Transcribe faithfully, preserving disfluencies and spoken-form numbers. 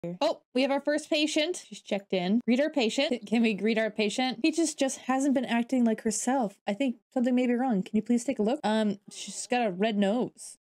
Oh, we have our first patient. She's checked in. Greet our patient. Can we greet our patient? Peaches just hasn't been acting like herself. I think something may be wrong. Can you please take a look? Um, she's got a red nose.